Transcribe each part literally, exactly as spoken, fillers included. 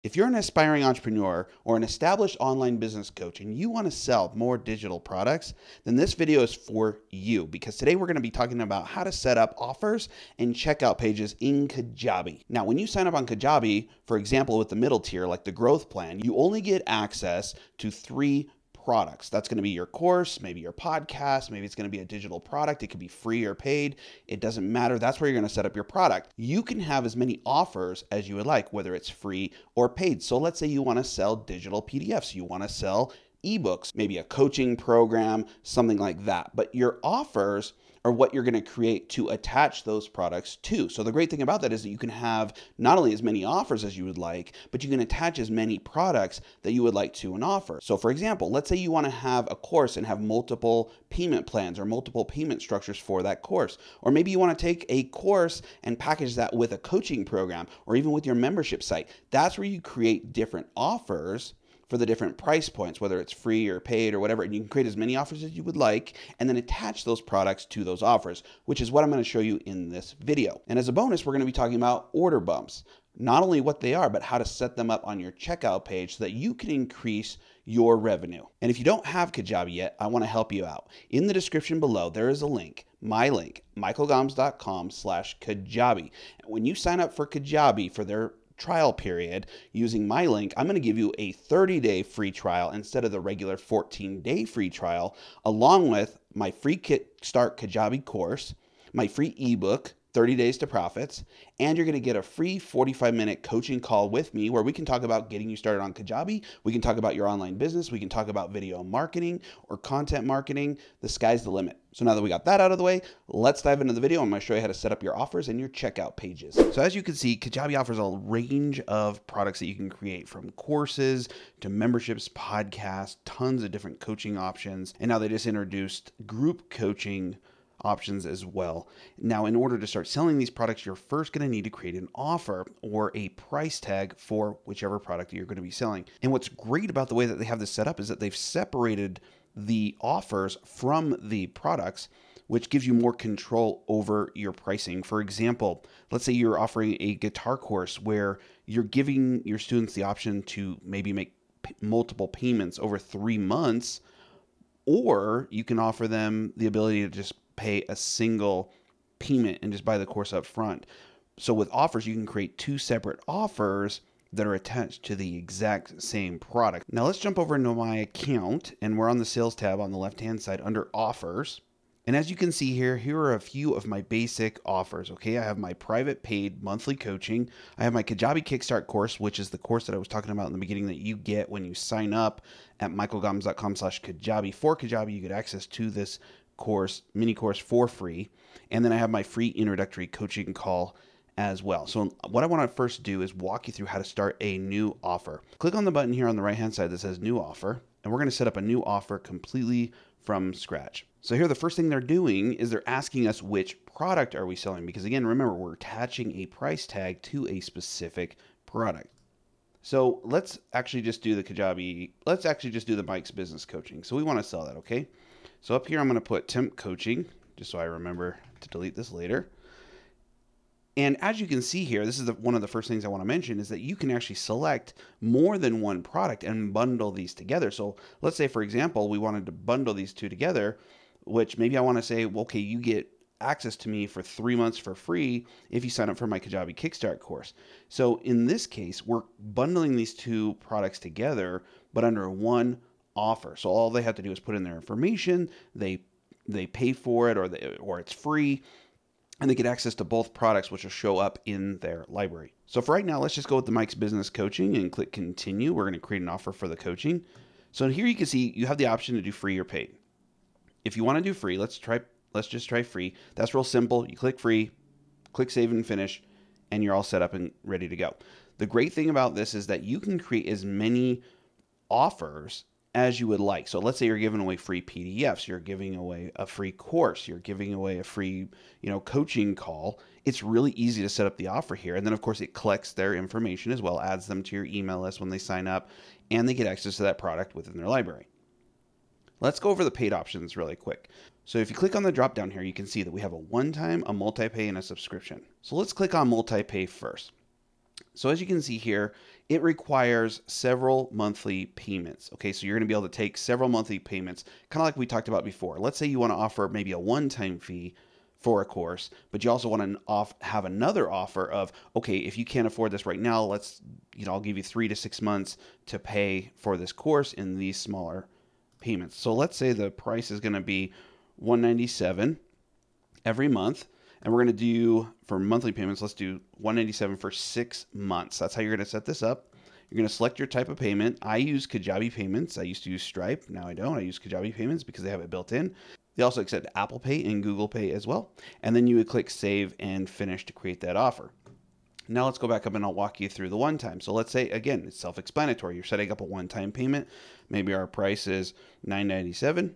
If you're an aspiring entrepreneur or an established online business coach and you want to sell more digital products, then this video is for you, because today we're going to be talking about how to set up offers and checkout pages in Kajabi. Now, when you sign up on Kajabi, for example, with the middle tier, like the growth plan, you only get access to three products. That's going to be your course, maybe your podcast, maybe it's going to be a digital product. It could be free or paid. It doesn't matter. That's where you're going to set up your product. You can have as many offers as you would like, whether it's free or paid. So let's say you want to sell digital P D Fs. You want to sell ebooks, maybe a coaching program, something like that. But your offers are what you're going to create to attach those products to. So the great thing about that is that you can have not only as many offers as you would like, but you can attach as many products that you would like to an offer. So for example, let's say you want to have a course and have multiple payment plans or multiple payment structures for that course. Or maybe you want to take a course and package that with a coaching program or even with your membership site. That's where you create different offers for the different price points, whether it's free or paid or whatever. And you can create as many offers as you would like and then attach those products to those offers, which is what I'm going to show you in this video. And as a bonus, we're going to be talking about order bumps, not only what they are, but how to set them up on your checkout page so that you can increase your revenue. And if you don't have Kajabi yet, I want to help you out. In the description below, there is a link, my link, michael goms dot com slash Kajabi. When you sign up for Kajabi for their trial period using my link, I'm going to give you a thirty day free trial instead of the regular fourteen day free trial, along with my free Kickstart Kajabi course, my free ebook, thirty days to Profits, and you're going to get a free forty-five minute coaching call with me where we can talk about getting you started on Kajabi. We can talk about your online business. We can talk about video marketing or content marketing. The sky's the limit. So now that we got that out of the way, let's dive into the video. I'm going to show you how to set up your offers and your checkout pages. So as you can see, Kajabi offers a range of products that you can create, from courses to memberships, podcasts, tons of different coaching options. And now they just introduced group coaching options as well. Now, in order to start selling these products, you're first going to need to create an offer or a price tag for whichever product you're going to be selling. And what's great about the way that they have this set up is that they've separated the offers from the products, which gives you more control over your pricing. For example, let's say you're offering a guitar course where you're giving your students the option to maybe make p- multiple payments over three months, or you can offer them the ability to just pay a single payment and just buy the course up front. So with offers, you can create two separate offers that are attached to the exact same product. Now let's jump over into my account, and we're on the sales tab on the left-hand side under offers. And as you can see here, here are a few of my basic offers. Okay, I have my private paid monthly coaching. I have my Kajabi Kickstart course, which is the course that I was talking about in the beginning that you get when you sign up at michael goms dot com slash Kajabi. For Kajabi, you get access to this course, mini course for free. And then I have my free introductory coaching call as well. So what I want to first do is walk you through how to start a new offer. Click on the button here on the right hand side that says new offer, and we're going to set up a new offer completely from scratch. So here, the first thing they're doing is they're asking us which product are we selling, because again, remember, we're attaching a price tag to a specific product. So let's actually just do the Kajabi, let's actually just do the Mike's Business Coaching. So we want to sell that, okay? So up here, I'm going to put temp coaching, just so I remember to delete this later. And as you can see here, this is the, one of the first things I want to mention is that you can actually select more than one product and bundle these together. So let's say, for example, we wanted to bundle these two together, which maybe I want to say, well, okay, you get access to me for three months for free if you sign up for my Kajabi Kickstart course. So in this case, we're bundling these two products together, but under one offer. So all they have to do is put in their information, they they pay for it, or they, or it's free, and they get access to both products, which will show up in their library. So for right now, let's just go with the Mike's Business Coaching and click continue. We're going to create an offer for the coaching. So here you can see you have the option to do free or paid. If you want to do free, let's try let's just try free. That's real simple. You click free, click save and finish, and you're all set up and ready to go. The great thing about this is that you can create as many offers as you would like. So let's say you're giving away free P D Fs, you're giving away a free course, you're giving away a free, you know, coaching call. It's really easy to set up the offer here. And then of course it collects their information as well, adds them to your email list when they sign up, and they get access to that product within their library. Let's go over the paid options really quick. So if you click on the drop down here, you can see that we have a one-time, a multi-pay, and a subscription. So let's click on multi-pay first. So as you can see here, it requires several monthly payments. Okay, so you're going to be able to take several monthly payments, kind of like we talked about before. Let's say you want to offer maybe a one-time fee for a course, but you also want to off have another offer of, okay, if you can't afford this right now, let's, you know, I'll give you three to six months to pay for this course in these smaller payments. So let's say the price is going to be one ninety-seven every month. And we're going to do, for monthly payments, let's do one ninety-seven for six months. That's how you're going to set this up. You're going to select your type of payment. I use Kajabi Payments. I used to use Stripe. Now I don't. I use Kajabi Payments because they have it built in. They also accept Apple Pay and Google Pay as well. And then you would click Save and Finish to create that offer. Now let's go back up and I'll walk you through the one-time. So let's say, again, it's self-explanatory. You're setting up a one-time payment. Maybe our price is nine ninety-seven.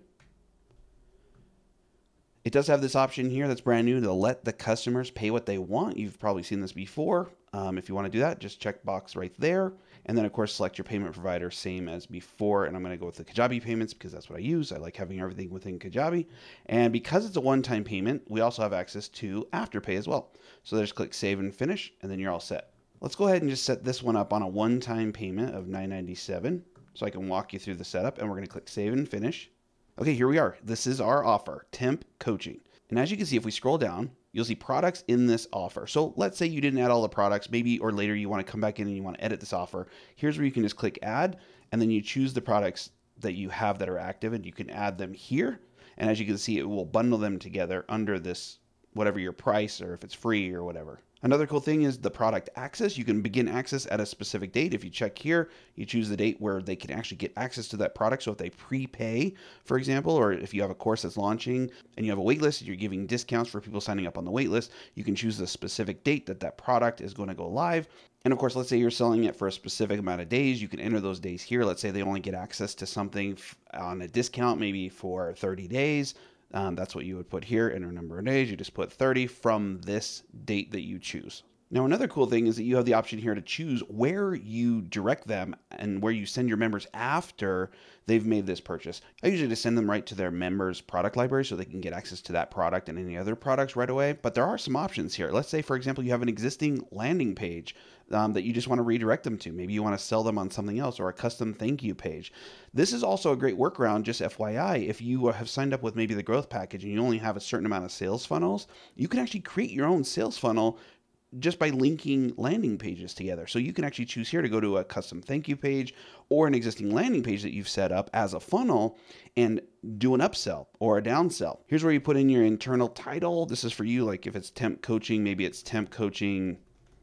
It does have this option here that's brand new to let the customers pay what they want. You've probably seen this before. Um, if you want to do that, just check box right there. And then, of course, select your payment provider, same as before. And I'm going to go with the Kajabi payments because that's what I use. I like having everything within Kajabi. And because it's a one-time payment, we also have access to Afterpay as well. So just click Save and Finish, and then you're all set. Let's go ahead and just set this one up on a one-time payment of nine ninety-seven so I can walk you through the setup. And we're going to click Save and Finish. Okay, here we are. This is our offer, Temp Coaching. And as you can see, if we scroll down, you'll see products in this offer. So let's say you didn't add all the products, maybe, or later you want to come back in and you want to edit this offer. Here's where you can just click Add, and then you choose the products that you have that are active, and you can add them here. And as you can see, it will bundle them together under this, whatever your price, or if it's free or whatever. Another cool thing is the product access. You can begin access at a specific date. If you check here, you choose the date where they can actually get access to that product. So if they prepay, for example, or if you have a course that's launching and you have a wait list, you're giving discounts for people signing up on the wait list, you can choose the specific date that that product is going to go live. And of course, let's say you're selling it for a specific amount of days. You can enter those days here. Let's say they only get access to something on a discount, maybe for thirty days. Um, that's what you would put here, enter number of days. You just put thirty from this date that you choose. Now, another cool thing is that you have the option here to choose where you direct them and where you send your members after they've made this purchase. I usually just send them right to their members product library so they can get access to that product and any other products right away. But there are some options here. Let's say, for example, you have an existing landing page um, that you just want to redirect them to. Maybe you want to sell them on something else or a custom thank you page. This is also a great workaround, just F Y I. If you have signed up with maybe the growth package and you only have a certain amount of sales funnels, you can actually create your own sales funnel just by linking landing pages together. So you can actually choose here to go to a custom thank you page or an existing landing page that you've set up as a funnel and do an upsell or a downsell. Here's where you put in your internal title. This is for you, like if it's temp coaching, maybe it's temp coaching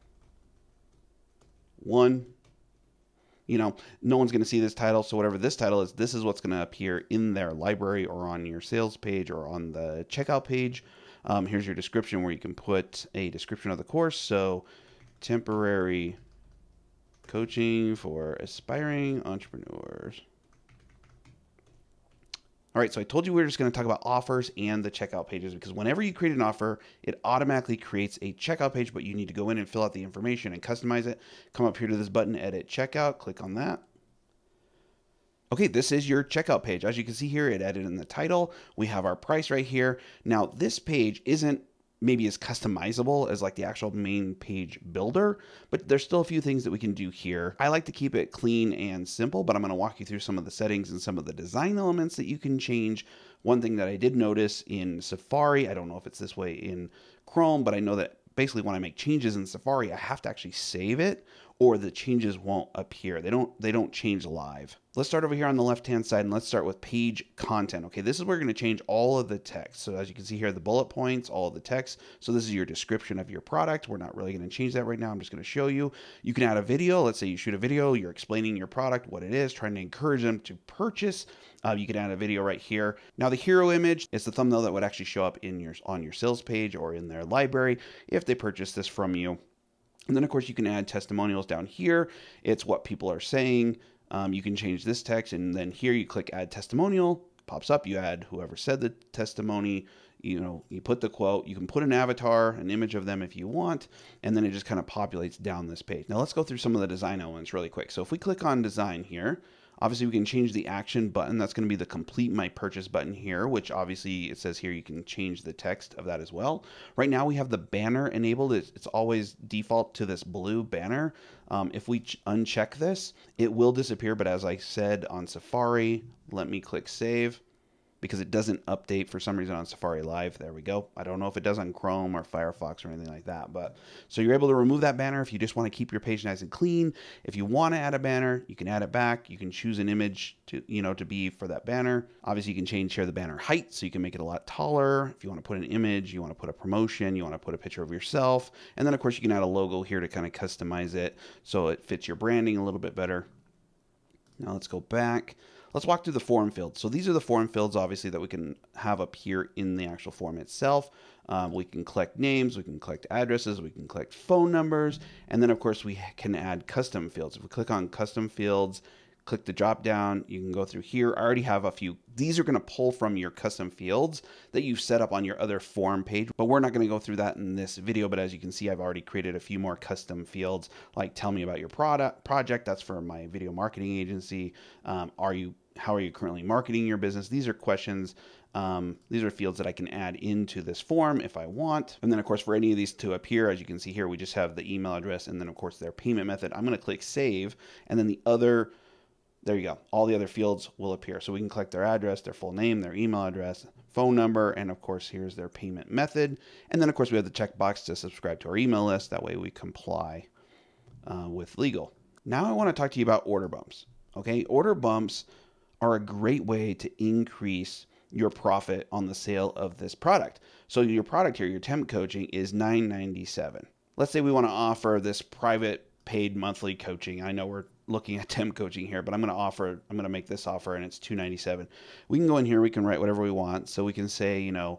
one. You know, no one's going to see this title. So whatever this title is, this is what's going to appear in their library or on your sales page or on the checkout page. Um, here's your description where you can put a description of the course. So temporary coaching for aspiring entrepreneurs. All right, so I told you we were just going to talk about offers and the checkout pages, because whenever you create an offer, it automatically creates a checkout page, but you need to go in and fill out the information and customize it. Come up here to this button, edit checkout, click on that. Okay, this is your checkout page. As you can see here, it added in the title. We have our price right here. Now, this page isn't maybe as customizable as like the actual main page builder, but there's still a few things that we can do here. I like to keep it clean and simple, but I'm gonna walk you through some of the settings and some of the design elements that you can change. One thing that I did notice in Safari, I don't know if it's this way in Chrome, but I know that basically when I make changes in Safari, I have to actually save it or the changes won't appear. They don't, they don't change live. Let's start over here on the left-hand side and let's start with page content. Okay, this is where we're gonna change all of the text. So as you can see here, the bullet points, all of the text. So this is your description of your product. We're not really gonna change that right now. I'm just gonna show you. You can add a video. Let's say you shoot a video, you're explaining your product, what it is, trying to encourage them to purchase. Uh, you can add a video right here. Now the hero image is the thumbnail that would actually show up in your, on your sales page or in their library if they purchase this from you. And then of course you can add testimonials down here. It's what people are saying. Um, you can change this text, and then here you click add testimonial, pops up, you add whoever said the testimony, you know, you put the quote, you can put an avatar, an image of them if you want, and then it just kind of populates down this page. Now let's go through some of the design elements really quick. So if we click on design here, Obviously, we can change the action button. That's going to be the complete my purchase button here, which obviously it says here you can change the text of that as well. Right now we have the banner enabled. It's, it's always default to this blue banner. Um, if we uncheck this, it will disappear. But as I said on Safari, let me click save, because it doesn't update for some reason on Safari Live. There we go. I don't know if it does on Chrome or Firefox or anything like that. But so you're able to remove that banner if you just want to keep your page nice and clean. If you want to add a banner, you can add it back. You can choose an image to, you know, to be for that banner. Obviously, you can change share the banner height, so you can make it a lot taller. If you want to put an image, you want to put a promotion, you want to put a picture of yourself. And then, of course, you can add a logo here to kind of customize it so it fits your branding a little bit better. Now let's go back. Let's walk through the form fields. So these are the form fields, obviously, that we can have appear in the actual form itself. Um, we can collect names, we can collect addresses, we can collect phone numbers, and then, of course, we can add custom fields. If we click on custom fields, click the drop down, you can go through here. I already have a few. These are going to pull from your custom fields that you've set up on your other form page, but we're not going to go through that in this video. But as you can see, I've already created a few more custom fields, like tell me about your product project. That's for my video marketing agency. Um, are you, how are you currently marketing your business? These are questions. Um, these are fields that I can add into this form if I want. And then, of course, for any of these to appear, as you can see here, we just have the email address and then, of course, their payment method. I'm going to click save, and then the other There you go. All the other fields will appear. So we can collect their address, their full name, their email address, phone number, and of course, here's their payment method. And then, of course, we have the checkbox to subscribe to our email list. That way we comply uh, with legal. Now I want to talk to you about order bumps. Okay, order bumps are a great way to increase your profit on the sale of this product. So your product here, your temp coaching, is nine ninety-seven. Let's say we want to offer this private paid monthly coaching. I know we're looking at temp coaching here, but I'm going to offer, I'm going to make this offer, and it's two ninety-seven. We can go in here, we can write whatever we want. So we can say, you know,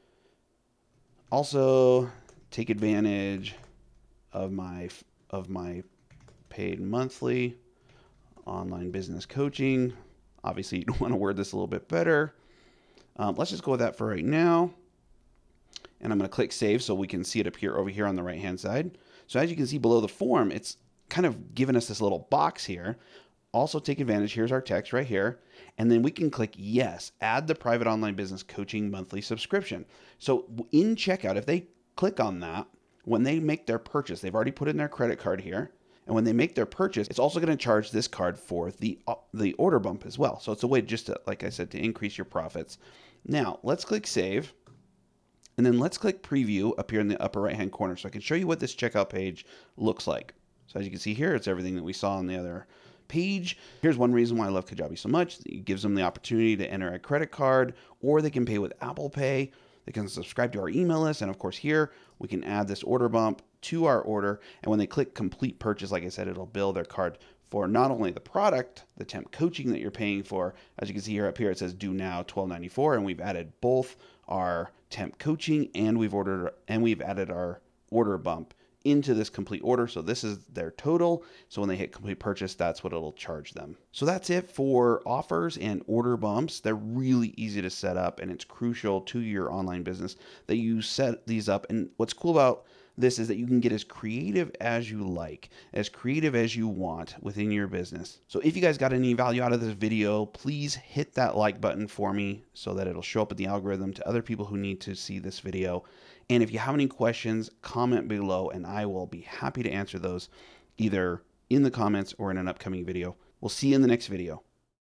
also take advantage of my, of my paid monthly online business coaching. Obviously, you want to word this a little bit better. Um, let's just go with that for right now. And I'm going to click save so we can see it appear over here on the right hand side. So as you can see below the form, it's kind of given us this little box here. Also take advantage. Here's our text right here. And then we can click yes, add the private online business coaching monthly subscription. So in checkout, if they click on that, when they make their purchase, they've already put in their credit card here. And when they make their purchase, it's also going to charge this card for the, uh, the order bump as well. So it's a way just to, like I said, to increase your profits. Now let's click save. And then let's click preview up here in the upper right hand corner so I can show you what this checkout page looks like. So as you can see here, it's everything that we saw on the other page. Here's one reason why I love Kajabi so much. It gives them the opportunity to enter a credit card, or they can pay with Apple Pay. They can subscribe to our email list. And of course here, we can add this order bump to our order. And when they click complete purchase, like I said, it'll bill their card for not only the product, the temp coaching that you're paying for. As you can see here up here, it says do now twelve ninety-four, and we've added both our temp coaching and we've ordered and we've added our order bump into this complete order. So this is their total. So when they hit complete purchase, that's what it'll charge them. So that's it for offers and order bumps. They're really easy to set up, and it's crucial to your online business that you set these up. And what's cool about this is that you can get as creative as you like, as creative as you want within your business. So if you guys got any value out of this video, please hit that like button for me so that it'll show up in the algorithm to other people who need to see this video. And if you have any questions, comment below and I will be happy to answer those either in the comments or in an upcoming video. We'll see you in the next video.